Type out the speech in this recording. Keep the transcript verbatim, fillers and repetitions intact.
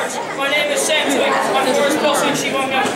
My name is Sam Twig. I'm Forrest Wilson. She won't go.